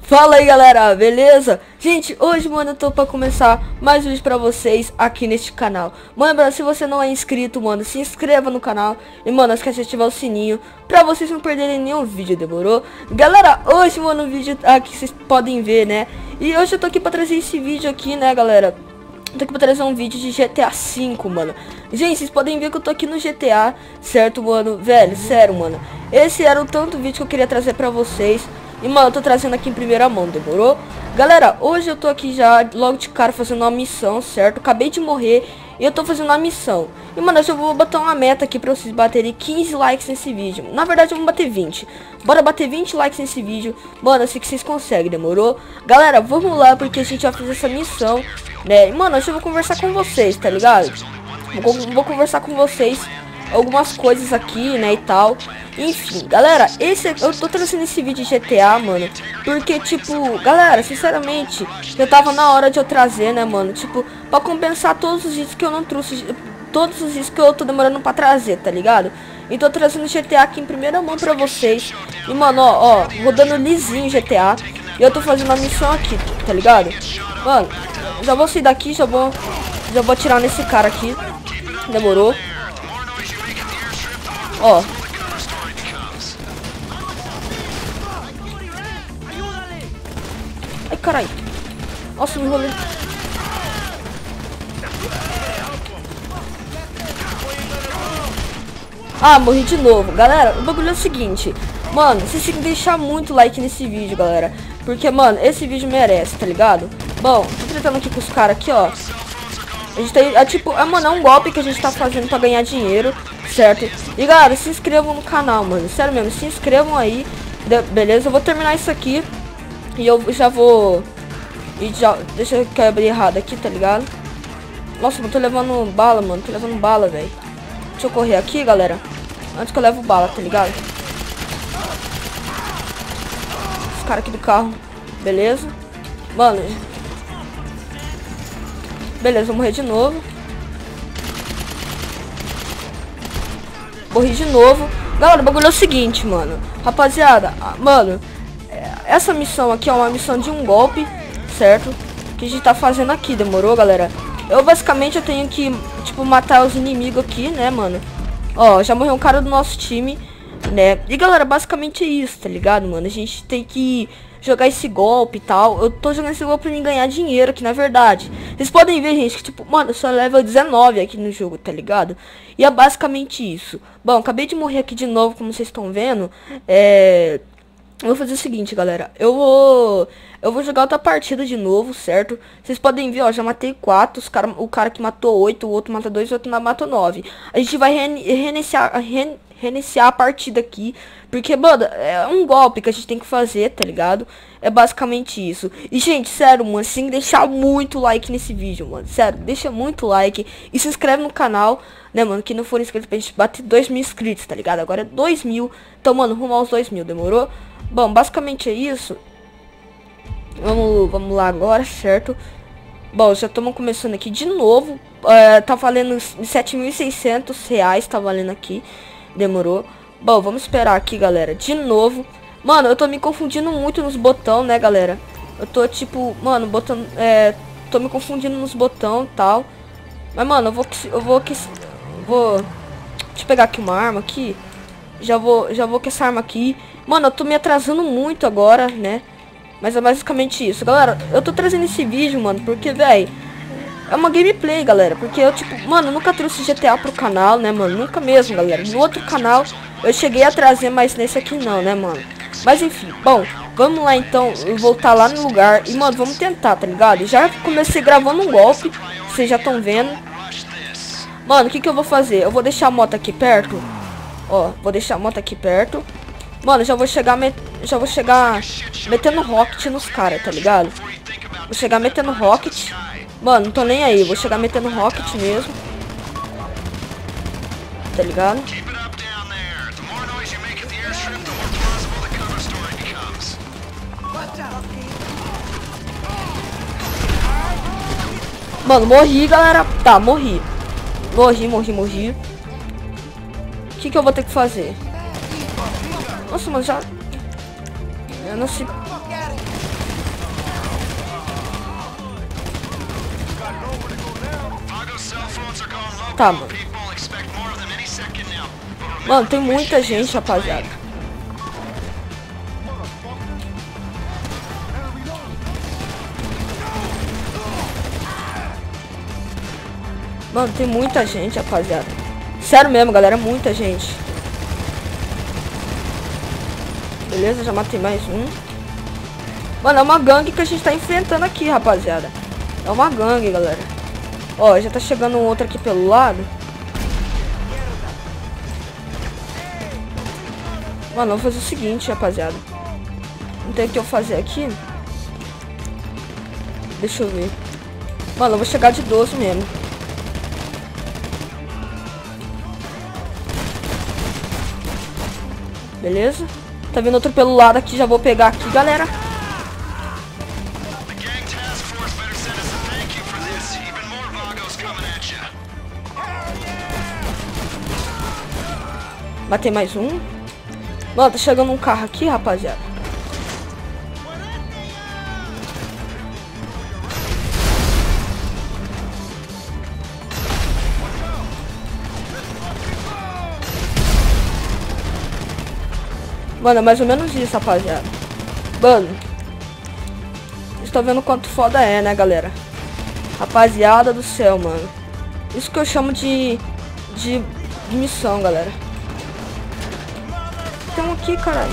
Fala aí galera, beleza? Gente, hoje, mano, eu tô pra começar mais um vídeo pra vocês aqui neste canal. Mano, se você não é inscrito, mano, se inscreva no canal. E, mano, não esquece de ativar o sininho pra vocês não perderem nenhum vídeo, demorou? Galera, hoje, mano, o vídeo aqui vocês podem ver, né? E hoje eu tô aqui pra trazer esse vídeo aqui, né, galera? Tô aqui pra trazer um vídeo de GTA V, mano. Gente, vocês podem ver que eu tô aqui no GTA, certo, mano? Velho, sério, mano. Esse era o tanto vídeo que eu queria trazer pra vocês. E, mano, eu tô trazendo aqui em primeira mão, demorou? Galera, hoje eu tô aqui já, logo de cara, fazendo uma missão, certo? Acabei de morrer e eu tô fazendo uma missão. E, mano, eu vou botar uma meta aqui pra vocês baterem 15 likes nesse vídeo. Na verdade, eu vou bater 20. Bora bater 20 likes nesse vídeo. Mano, eu sei que vocês conseguem, demorou? Galera, vamos lá, porque a gente já fez essa missão, né? E, mano, hoje eu vou conversar com vocês, tá ligado? Vou conversar com vocês algumas coisas aqui, né, e tal. Enfim, galera, eu tô trazendo esse vídeo de GTA, mano, porque, tipo, galera, sinceramente, já tava na hora de eu trazer, né, mano, tipo, pra compensar todos os vídeos que eu não trouxe, todos os vídeos que eu tô demorando pra trazer, tá ligado? Então, tô trazendo GTA aqui em primeira mão pra vocês. E, mano, ó, rodando lisinho GTA. E eu tô fazendo a missão aqui, tá ligado? Mano, já vou sair daqui, já vou atirar nesse cara aqui. Demorou? Ó. Ai, caralho. Nossa, me enrolei. Ah, morri de novo. Galera, o bagulho é o seguinte. Mano, vocês têm que deixar muito like nesse vídeo, galera. Porque, mano, esse vídeo merece, tá ligado? Bom, tô tentando aqui com os caras aqui, ó. A gente tem, mano, é um golpe que a gente tá fazendo pra ganhar dinheiro, certo? E, galera, se inscrevam no canal, mano. Sério mesmo, se inscrevam aí. Beleza? Eu vou terminar isso aqui. E eu já vou... Deixa eu abrir errado aqui, tá ligado? Nossa, eu tô levando bala, mano. Tô levando bala, velho. Deixa eu correr aqui, galera. Antes que eu levo bala, tá ligado? Esse cara aqui do carro. Beleza? Mano. Beleza, vou morrer de novo. Morri de novo. Galera, o bagulho é o seguinte, mano. Rapaziada, mano, essa missão aqui é uma missão de um golpe, certo? Que a gente tá fazendo aqui, demorou, galera? Basicamente eu tenho que, tipo, matar os inimigos aqui, né, mano? Ó, já morreu um cara do nosso time, né? E, galera, basicamente é isso, tá ligado, mano? A gente tem que jogar esse golpe e tal. Eu tô jogando esse golpe pra mim ganhar dinheiro aqui, na verdade. Vocês podem ver, gente, que, tipo, mano, eu sou level 19 aqui no jogo, tá ligado? E é basicamente isso. Bom, acabei de morrer aqui de novo, como vocês estão vendo. Eu vou fazer o seguinte, galera. Eu vou jogar outra partida de novo, certo? Vocês podem ver, ó, já matei 4. O cara que matou 8, o outro mata 2, o outro matou 9. A gente vai reiniciar a partida aqui. Porque, mano, é um golpe que a gente tem que fazer, tá ligado? É basicamente isso. E, gente, sério, mano, você tem que deixar muito like nesse vídeo, mano. Sério, deixa muito like. E se inscreve no canal, né, mano? Que não for inscrito pra gente bater 2.000 inscritos, tá ligado? Agora é 2.000. Então, mano, rumo aos 2.000, demorou? Bom, basicamente é isso. Vamos lá agora, certo? Bom, já estamos começando aqui de novo. Tá valendo R$7.600, tá valendo aqui. Demorou. Bom, vamos esperar aqui, galera. De novo. Mano, eu tô me confundindo muito nos botões, né, galera? Eu tô, tipo, mano, botando... tô me confundindo nos botões e tal. Mas, mano, Deixa eu pegar aqui uma arma aqui. Já vou com essa arma aqui. Mano, eu tô me atrasando muito agora, né? Mas é basicamente isso. Galera, eu tô trazendo esse vídeo, mano, porque, velho, é uma gameplay, galera. Porque eu, tipo, mano, eu nunca trouxe GTA pro canal, né, mano? Nunca mesmo, galera. No outro canal eu cheguei a trazer, mas nesse aqui não, né, mano? Mas, enfim, bom, vamos lá, então, voltar lá no lugar. E, mano, vamos tentar, tá ligado? Já comecei gravando um golpe, vocês já estão vendo. Mano, o que eu vou fazer? Eu vou deixar a moto aqui perto. Ó, vou deixar a moto aqui perto. Mano, já vou chegar metendo rocket nos caras, tá ligado? Vou chegar metendo rocket. Mano, não tô nem aí. Vou chegar metendo rocket mesmo. Tá ligado? Mano, morri, galera. Tá, morri. Morri. O que eu vou ter que fazer? Nossa, mano, já... Eu não sei... Tá, mano. Mano, tem muita gente, rapaziada. Mano, tem muita gente, rapaziada. Sério mesmo, galera, muita gente. Beleza, já matei mais um. Mano, é uma gangue que a gente tá enfrentando aqui, rapaziada. É uma gangue, galera. Ó, já tá chegando um outro aqui pelo lado. Mano, vamos fazer o seguinte, rapaziada. Não tem o que eu fazer aqui. Deixa eu ver. Mano, eu vou chegar de 12 mesmo. Beleza? Tá vindo outro pelo lado aqui, já vou pegar aqui, galera. Matei mais um. Mano, tá chegando um carro aqui, rapaziada. Mano, é mais ou menos isso, rapaziada. Mano, vocês estão vendo quanto foda é, né, galera? Rapaziada do céu, mano. Isso que eu chamo de missão, galera. Tem um aqui, caralho.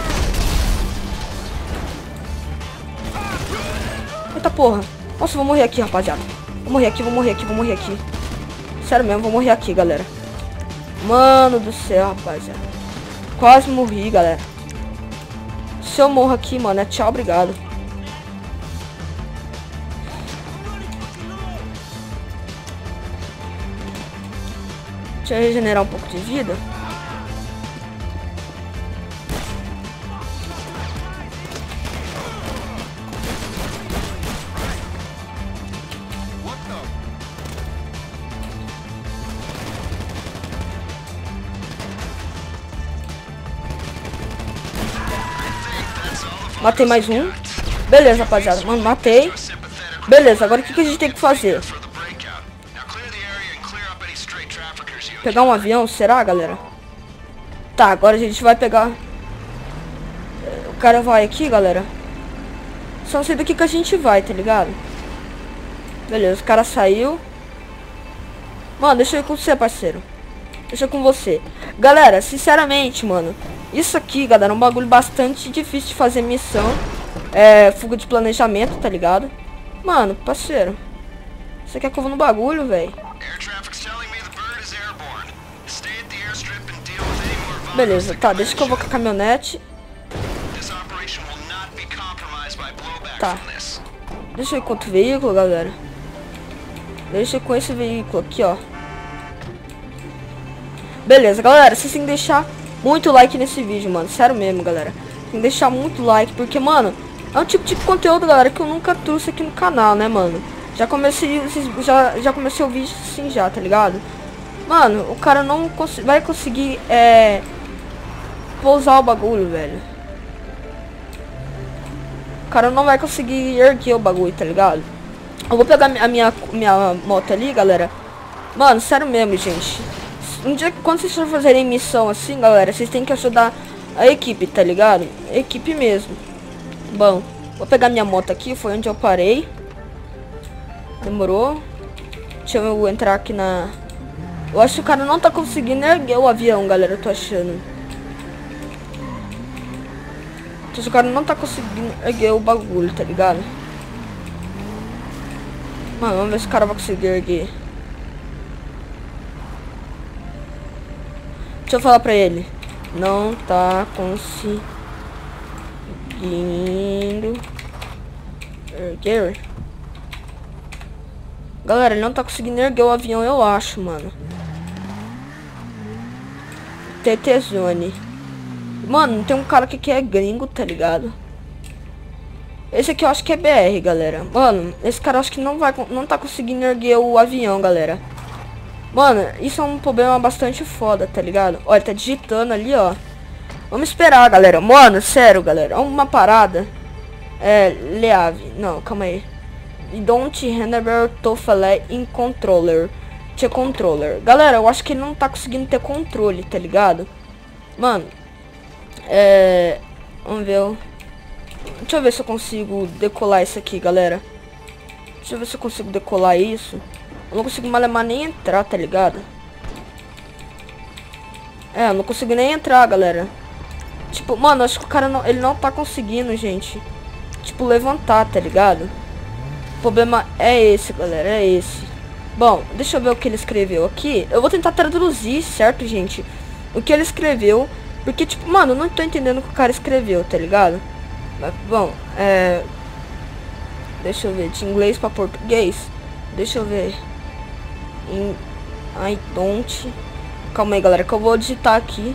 Eita porra. Nossa, eu vou morrer aqui, rapaziada. Vou morrer aqui, vou morrer aqui, vou morrer aqui. Sério mesmo, vou morrer aqui, galera. Mano do céu, rapaziada. Quase morri, galera. Se eu morro aqui, mano, é tchau, obrigado. Deixa eu regenerar um pouco de vida. Matei mais um. Beleza, rapaziada. Mano, matei. Beleza, agora o que a gente tem que fazer? Pegar um avião, será, galera? Tá, agora a gente vai pegar. O cara vai aqui, galera. Só não sei daqui que a gente vai, tá ligado? Beleza, o cara saiu. Mano, deixa eu ir com você, parceiro. Deixa eu ir com você. Galera, sinceramente, mano, isso aqui, galera, é um bagulho bastante difícil de fazer missão. É, fuga de planejamento, tá ligado? Mano, parceiro, você quer que eu vou no bagulho, velho? Beleza, tá, deixa que eu vou com a caminhonete. Tá. Deixa eu ir com outro veículo, galera. Deixa eu ir com esse veículo aqui, ó. Beleza, galera, vocês têm que deixar muito like nesse vídeo, mano. Sério mesmo, galera. Tem que deixar muito like, porque, mano, é um tipo de conteúdo, galera, que eu nunca trouxe aqui no canal, né, mano? Já comecei o vídeo assim já, tá ligado? Mano, o cara não vai conseguir, pousar o bagulho, velho. O cara não vai conseguir erguer o bagulho, tá ligado? Eu vou pegar a minha moto ali, galera. Mano, sério mesmo, gente. Um dia, quando vocês for fazerem missão assim, galera, vocês têm que ajudar a equipe, tá ligado? A equipe mesmo. Bom, vou pegar minha moto aqui, foi onde eu parei. Demorou. Deixa eu entrar aqui na... Eu acho que o cara não tá conseguindo erguer o avião, galera, eu tô achando. O cara não tá conseguindo erguer o bagulho, tá ligado? Mano, vamos ver se o cara vai conseguir erguer. Deixa eu falar pra ele. Não tá conseguindo erguer. Galera, ele não tá conseguindo erguer o avião, eu acho, mano. TT Zone. Mano, tem um cara aqui que é gringo, tá ligado? Esse aqui eu acho que é BR, galera. Mano, esse cara eu acho que não tá conseguindo erguer o avião, galera. Mano, isso é um problema bastante foda, tá ligado? Olha, tá digitando ali, ó. Vamos esperar, galera. Mano, sério, galera. Uma parada. Leave. Não, calma aí. Don't handle to fly in controller. Tinha controller. Galera, eu acho que ele não tá conseguindo ter controle, tá ligado? Mano, vamos ver. Deixa eu ver se eu consigo decolar isso aqui, galera. Deixa eu ver se eu consigo decolar isso. Eu não consigo malemar nem entrar, tá ligado? Eu não consigo nem entrar, galera. Tipo, mano, acho que o cara não, ele não tá conseguindo, gente. Tipo, levantar, tá ligado? O problema é esse, galera, é esse. Bom, deixa eu ver o que ele escreveu aqui. Eu vou tentar traduzir, certo, gente? O que ele escreveu. Porque, tipo, mano, eu não tô entendendo o que o cara escreveu, tá ligado? Mas, bom, deixa eu ver, de inglês pra português. Deixa eu ver. I don't... Calma aí, galera, que eu vou digitar aqui.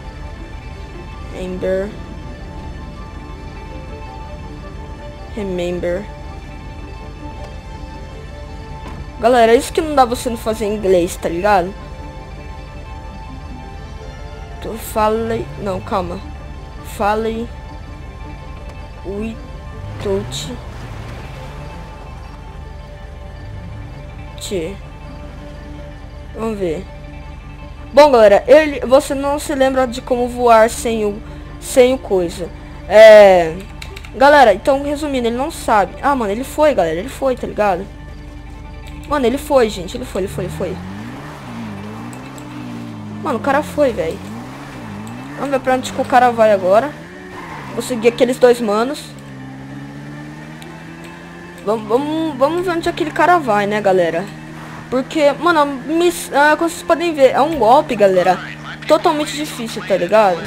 Remember. Galera, isso que não dá você não fazer em inglês, tá ligado? Tu falei... Não, calma. Falei... Without... Vamos ver. Bom, galera, você não se lembra de como voar sem o coisa. Galera, então resumindo, ele não sabe. Ah, mano, ele foi, galera, ele foi, tá ligado? Mano, ele foi, gente, ele foi. Mano, o cara foi, velho. Vamos ver pra onde que o cara vai agora. Vou seguir aqueles dois manos. Vamos ver onde aquele cara vai, né, galera? Porque, mano, como vocês podem ver, é um golpe, galera, totalmente difícil, tá ligado?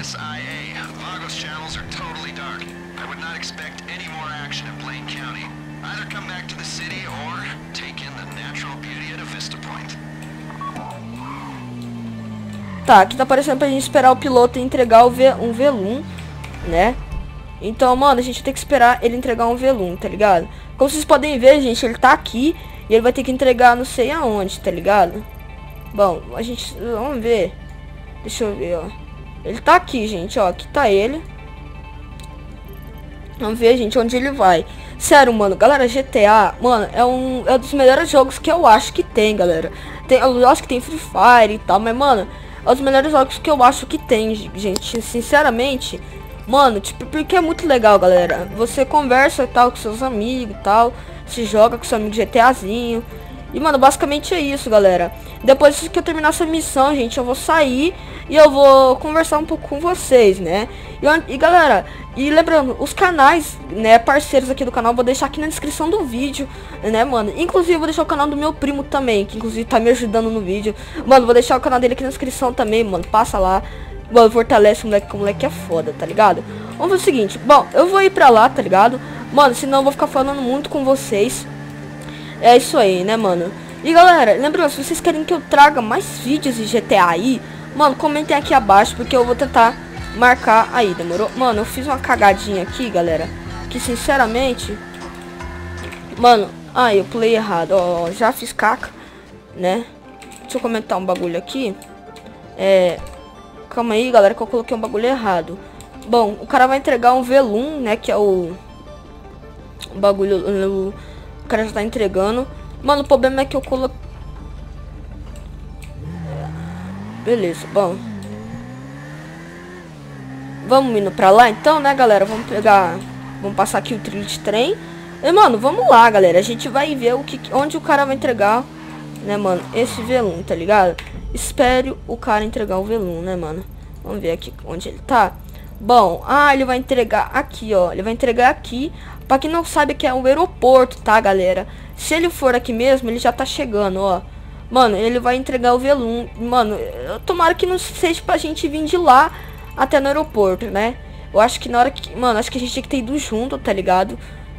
Tá, aqui tá aparecendo pra gente esperar o piloto entregar um Velum, né? Então, mano, a gente tem que esperar ele entregar um Velum, tá ligado? Como vocês podem ver, gente, ele tá aqui e ele vai ter que entregar não sei aonde, tá ligado? Bom, vamos ver. Deixa eu ver, ó. Ele tá aqui, gente, ó, aqui tá ele. Vamos ver, gente, onde ele vai. Sério, mano, galera, GTA, mano, é um dos melhores jogos que eu acho que tem, galera. Eu acho que tem Free Fire e tal, mas, mano, é um dos melhores jogos que eu acho que tem, gente, sinceramente. Mano, tipo, porque é muito legal, galera. Você conversa e tal com seus amigos e tal. Se joga com seu amigo GTAzinho. E, mano, basicamente é isso, galera. Depois que eu terminar essa missão, gente, eu vou sair e eu vou conversar um pouco com vocês, né? E galera, e lembrando, os canais, né, parceiros aqui do canal, vou deixar aqui na descrição do vídeo, né, mano? Inclusive, vou deixar o canal do meu primo também, que inclusive tá me ajudando no vídeo. Mano, vou deixar o canal dele aqui na descrição também, mano. Passa lá. Mano, fortalece o moleque, que o moleque é foda, tá ligado? Vamos ver o seguinte, bom, eu vou ir pra lá, tá ligado? Mano, senão eu vou ficar falando muito com vocês. É isso aí, né, mano? E galera, lembrando, se vocês querem que eu traga mais vídeos de GTA aí, mano, comentem aqui abaixo, porque eu vou tentar marcar aí, demorou? Mano, eu fiz uma cagadinha aqui, galera, que sinceramente... Mano, eu pulei errado, ó, já fiz caca, né? Deixa eu comentar um bagulho aqui. Calma aí, galera, que eu coloquei um bagulho errado. Bom, o cara vai entregar um Velum, né, que é o bagulho, o cara já tá entregando. Mano, o problema é que eu coloquei... Beleza, bom. Vamos indo pra lá então, né, galera? Vamos passar aqui o trilho de trem. E, mano, vamos lá, galera. A gente vai ver onde o cara vai entregar, né, mano, esse Velum, tá ligado? Espere o cara entregar o Velum, né, mano? Vamos ver aqui onde ele tá. Bom, ele vai entregar aqui, ó. Ele vai entregar aqui. Pra quem não sabe, que é um aeroporto, tá, galera? Se ele for aqui mesmo, ele já tá chegando, ó. Mano, ele vai entregar o Velum. Mano, tomara que não seja pra gente vir de lá até no aeroporto, né? Eu acho que na hora que... Mano, acho que a gente tinha que ter ido junto, tá ligado?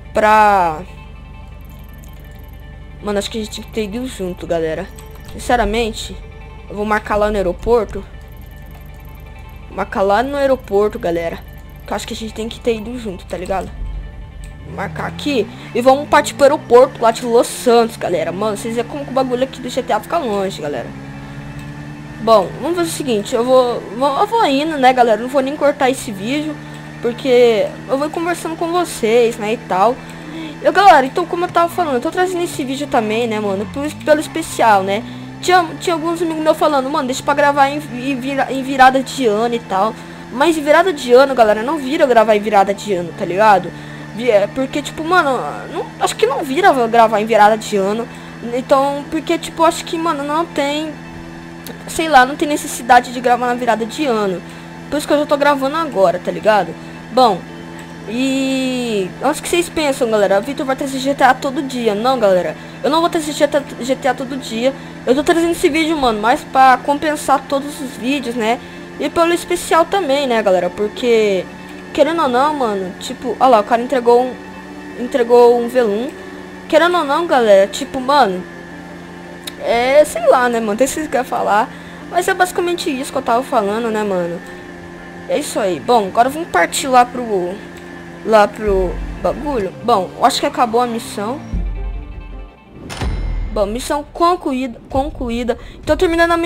Mano, acho que a gente tinha que ter ido junto, galera. Sinceramente... Eu vou marcar lá no aeroporto. Marcar lá no aeroporto, galera. Que eu acho que a gente tem que ter ido junto, tá ligado? Marcar aqui. E vamos partir pro aeroporto lá de Los Santos, galera. Mano, vocês veem como que o bagulho aqui do GTA fica longe, galera. Bom, vamos fazer o seguinte. Eu vou indo, né, galera. Não vou nem cortar esse vídeo. Porque eu vou conversando com vocês, né, e tal. Galera, então como eu tava falando, eu tô trazendo esse vídeo também, né, mano, pelo especial, né? Tinha alguns amigos meus falando, mano, deixa pra gravar em virada de ano e tal. Mas em virada de ano, galera, não vira gravar em virada de ano, tá ligado? Porque, tipo, mano, acho que não vira gravar em virada de ano. Então, porque, tipo, acho que, mano, não tem, sei lá, não tem necessidade de gravar na virada de ano. Por isso que eu já tô gravando agora, tá ligado? Bom, e acho que vocês pensam, galera, o Vitor vai trazer GTA todo dia. Não, galera, eu não vou trazer GTA todo dia. Eu tô trazendo esse vídeo, mano, mais pra compensar todos os vídeos, né? E pelo especial também, né, galera? Porque, querendo ou não, mano, tipo, olha lá, o cara entregou um V1. Querendo ou não, galera, tipo, mano, sei lá, né, mano, tem que vocês querem falar. Mas é basicamente isso que eu tava falando, né, mano? É isso aí. Bom, agora vamos partir lá pro bagulho. Bom, eu acho que acabou a missão. Bom, missão concluída. Então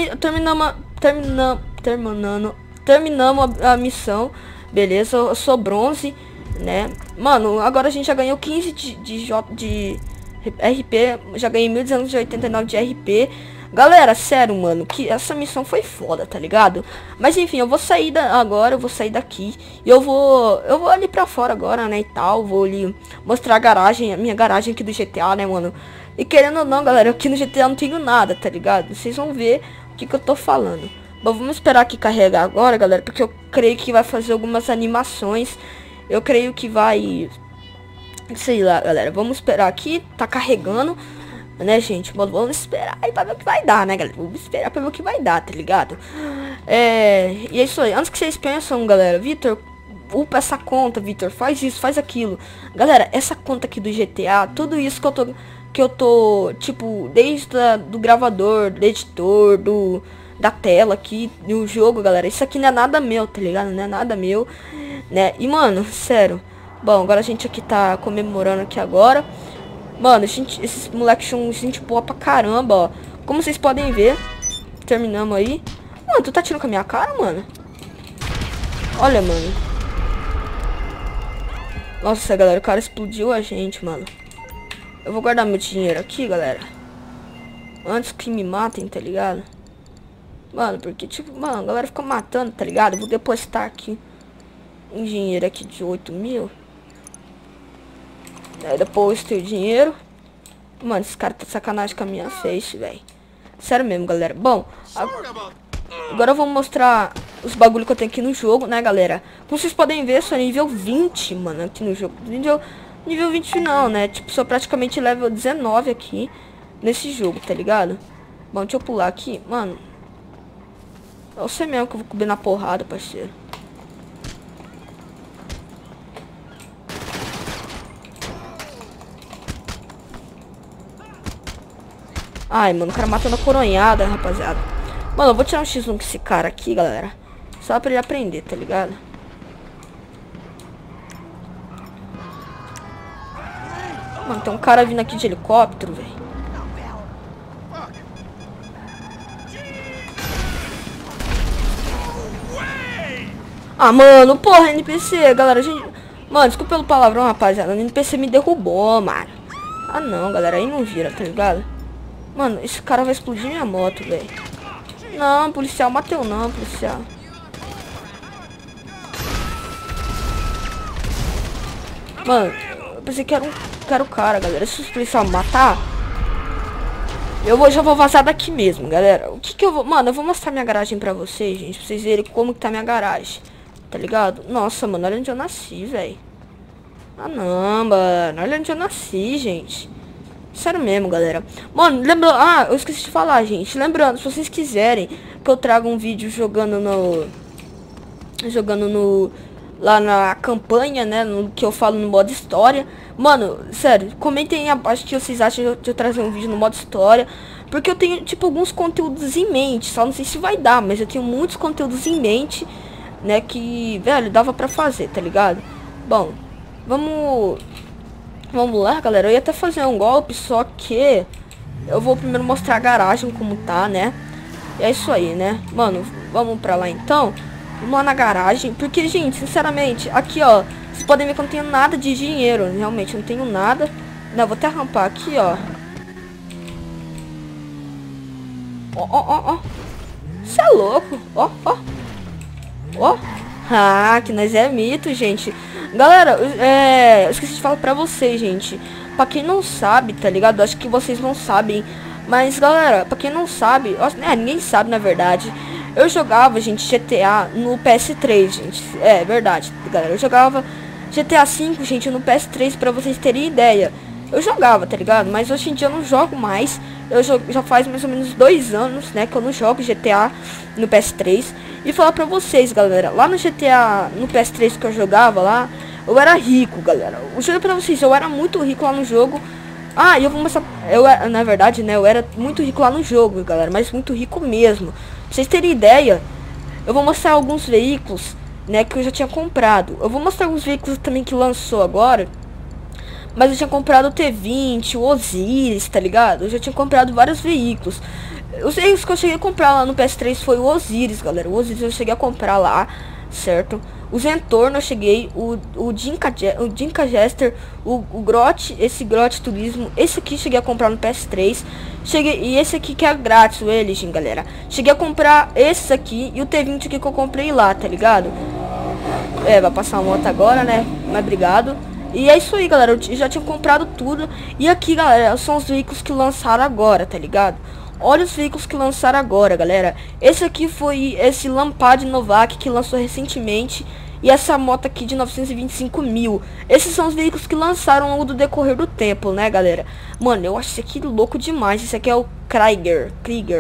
terminamos a missão. Beleza, eu sou bronze, né? Mano, agora a gente já ganhou 15 de RP. Já ganhei 1289 de RP. Galera, sério, mano, que essa missão foi foda, tá ligado? Mas enfim, eu vou sair agora, eu vou sair daqui. E eu vou ali pra fora agora, né, e tal. Vou ali mostrar a minha garagem aqui do GTA, né, mano. E querendo ou não, galera, aqui no GTA eu não tenho nada, tá ligado? Vocês vão ver o que eu tô falando. Bom, vamos esperar aqui carregar agora, galera, porque eu creio que vai fazer algumas animações. Eu creio que vai... sei lá, galera, vamos esperar aqui, tá carregando, né, gente? Vamos esperar aí pra ver o que vai dar, né, galera? Vamos esperar pra ver o que vai dar, tá ligado? E é isso aí. Antes que vocês pensam, galera, Vitor, upa essa conta, Vitor, faz isso, faz aquilo. Galera, essa conta aqui do GTA, tudo isso que eu tô, tipo, desde do gravador, do editor, da tela aqui, do jogo, galera, isso aqui não é nada meu, tá ligado? Não é nada meu, né? E, mano, sério. Bom, agora a gente aqui tá comemorando aqui agora. Mano, esses moleques são gente boa pra caramba, ó. Como vocês podem ver, terminamos aí. Mano, tu tá tirando com a minha cara, mano? Olha, mano. Nossa, galera, o cara explodiu a gente, mano. Eu vou guardar meu dinheiro aqui, galera. Antes que me matem, tá ligado? Mano, porque, tipo, mano, a galera fica matando, tá ligado? Eu vou depositar aqui um dinheiro aqui de 8 mil. Aí depois tem o dinheiro. Mano, esse cara tá de sacanagem com a minha face, velho. Sério mesmo, galera. Bom, agora eu vou mostrar os bagulho que eu tenho aqui no jogo, né, galera? Como vocês podem ver, sou nível 20, mano, aqui no jogo. Nível 20 não, né? Tipo, sou praticamente level 19 aqui nesse jogo, tá ligado? Bom, deixa eu pular aqui. Mano, eu sei mesmo que eu vou cobrir na porrada, parceiro. Ai, mano, o cara matando a coronhada, rapaziada. Mano, eu vou tirar um X1 com esse cara aqui, galera. Só pra ele aprender, tá ligado? Mano, tem um cara vindo aqui de helicóptero, velho. Ah, mano, porra, NPC, galera, gente... Mano, desculpa pelo palavrão, rapaziada. O NPC me derrubou, mano. Ah, não, galera, aí não vira, tá ligado? Mano, esse cara vai explodir minha moto, velho. Não, policial, mateu não, policial. Mano, eu pensei que era o cara, galera. Se os policial me matar, já vou vazar daqui mesmo, galera. O que que eu vou... Mano, eu vou mostrar minha garagem pra vocês, gente. Pra vocês verem como que tá minha garagem. Tá ligado? Nossa, mano, olha onde eu nasci, velho. Ah, não, mano. Olha onde eu nasci, gente. Sério mesmo, galera. Mano, lembrando... Ah, eu esqueci de falar, gente. Lembrando, se vocês quiserem que eu traga um vídeo jogando lá na campanha, né? No que eu falo no modo história. Mano, sério, comentem aí abaixo o que vocês acham de eu trazer um vídeo no modo história. Porque eu tenho, tipo, alguns conteúdos em mente. Só não sei se vai dar, mas eu tenho muitos conteúdos em mente, né? Que, velho, dava pra fazer, tá ligado? Bom, vamos lá, galera. Eu ia até fazer um golpe, só que eu vou primeiro mostrar a garagem como tá, né? E é isso aí, né? Mano, vamos pra lá então. Vamos lá na garagem. Porque, gente, sinceramente, aqui, ó, vocês podem ver que eu não tenho nada de dinheiro. Realmente, eu não tenho nada. Não, vou até rampar aqui, ó. Ó, ó, ó, ó. Você é louco. Ó, ó. Ó. Ah, que nós é mito, gente. Galera, eu esqueci de falar pra vocês, gente. Pra quem não sabe, tá ligado? Acho que vocês não sabem. Mas, galera, pra quem não sabe... ninguém sabe, na verdade. Eu jogava, gente, GTA no PS3, gente. É verdade, galera. Eu jogava GTA V, gente, no PS3, pra vocês terem ideia. Eu jogava, tá ligado? Mas hoje em dia eu não jogo mais. Já faz mais ou menos 2 anos, né, que eu não jogo GTA no PS3. E falar pra vocês, galera, lá no GTA, no PS3 que eu jogava lá, eu era rico, galera. Eu juro pra vocês, eu era muito rico lá no jogo. Ah, e eu vou mostrar... na verdade, né, eu era muito rico lá no jogo, galera, mas muito rico mesmo. Pra vocês terem ideia, eu vou mostrar alguns veículos, né, que eu já tinha comprado. Eu vou mostrar alguns veículos também que lançou agora. Mas eu tinha comprado o T20, o Osiris, tá ligado? Eu já tinha comprado vários veículos. Os veículos que eu cheguei a comprar lá no PS3 foi o Osiris, galera. O Osiris eu cheguei a comprar lá, certo? O Zentorno eu cheguei, o Jinka Jester, o Grot, esse Grot Turismo, esse aqui cheguei a comprar no PS3. E esse aqui que é grátis, o Eligin, galera. Cheguei a comprar esse aqui e o T20 aqui que eu comprei lá, tá ligado? Vai passar a moto agora, né? Mas obrigado. E é isso aí, galera, eu já tinha comprado tudo. E aqui, galera, são os veículos que lançaram agora, tá ligado? Olha os veículos que lançaram agora, galera. Esse aqui foi esse Lampard Novak que lançou recentemente. E essa moto aqui de 925 mil. Esses são os veículos que lançaram ao longo do decorrer do tempo, né, galera? Mano, eu acho esse aqui louco demais. Esse aqui é o Krieger,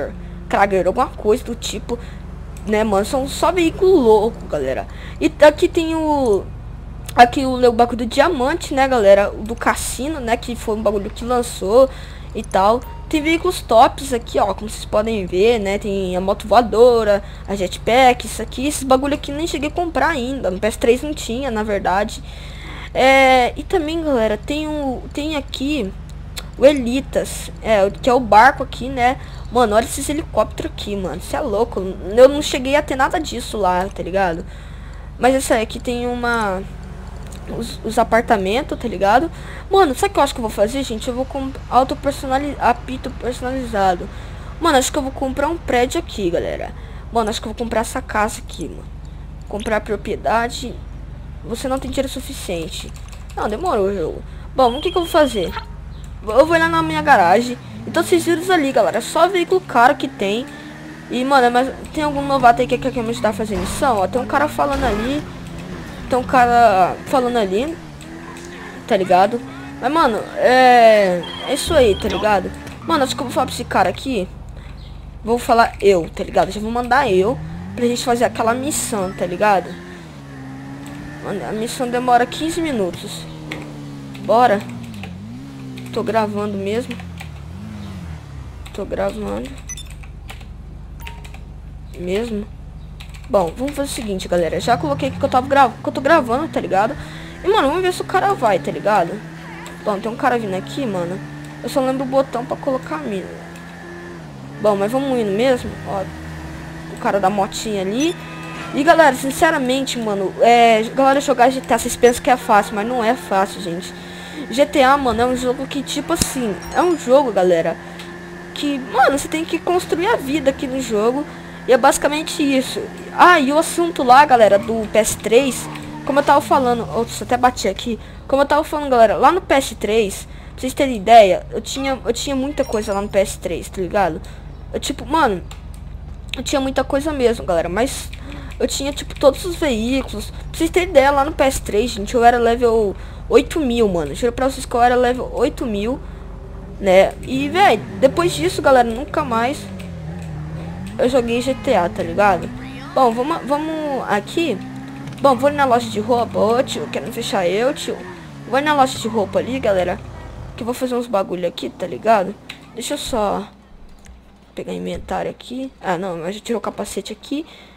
alguma coisa do tipo, né, mano? São só veículo louco, galera. E aqui tem o... Aqui o bagulho do diamante, né, galera? Do cassino, né? Que foi um bagulho que lançou e tal. Tem veículos tops aqui, ó. Como vocês podem ver, né? Tem a moto voadora, a jetpack, isso aqui. Esses bagulho aqui nem cheguei a comprar ainda. No PS3 não tinha, na verdade. E também, galera, tem aqui o Elitas. Que é o barco aqui, né? Mano, olha esses helicópteros aqui, mano. Isso é louco. Eu não cheguei a ter nada disso lá, tá ligado? Mas essa aqui tem uma... Os apartamentos, tá ligado? Mano, sabe o que eu acho que eu vou fazer, gente? Eu vou comprar apito personalizado. Mano, acho que eu vou comprar um prédio aqui, galera. Mano, acho que eu vou comprar essa casa aqui, mano. Comprar propriedade. Você não tem dinheiro suficiente. Não, demorou, jogo. Bom, o que eu vou fazer? Eu vou lá na minha garagem. Então vocês viram ali, galera. Só veículo caro que tem. E, mano, mas tem algum novato aí que quer me ajudar a fazer missão? Ó, tem um cara falando ali. Tem um cara falando ali, tá ligado? Mas, mano, é isso aí, tá ligado? Mano, acho que eu vou falar pra esse cara aqui. Vou falar eu, tá ligado? Já vou mandar eu pra gente fazer aquela missão, tá ligado? Mano, a missão demora 15 minutos. Bora. Tô gravando mesmo. Tô gravando mesmo. Bom, vamos fazer o seguinte, galera. Já coloquei aqui que eu tô gravando, tá ligado? E, mano, vamos ver se o cara vai, tá ligado? Bom, tem um cara vindo aqui, mano. Eu só lembro o botão pra colocar a mina. Bom, mas vamos indo mesmo. Ó, o cara da motinha ali. E, galera, sinceramente, mano, galera, jogar GTA, vocês pensam que é fácil, mas não é fácil, gente. GTA, mano, é um jogo que, tipo assim, é um jogo, galera, que, mano, você tem que construir a vida aqui no jogo. E é basicamente isso. Ah, e o assunto lá, galera, do PS3, como eu tava falando, ops, até bati aqui. Como eu tava falando, galera, lá no PS3, pra vocês terem ideia, eu tinha muita coisa lá no PS3, tá ligado? Mano, eu tinha muita coisa mesmo, galera, mas eu tinha, tipo, todos os veículos. Pra vocês terem ideia, lá no PS3, gente, eu era level 8000, mano. Juro pra vocês que eu era level 8000, né? E, velho, depois disso, galera, nunca mais eu joguei GTA, tá ligado? Bom, vamos aqui. Bom, vou na loja de roupa. Ô, tio, querendo fechar eu, tio. Vou na loja de roupa ali, galera. Que eu vou fazer uns bagulho aqui, tá ligado? Deixa eu só pegar inventário aqui. Ah, não, eu já tirei o capacete aqui.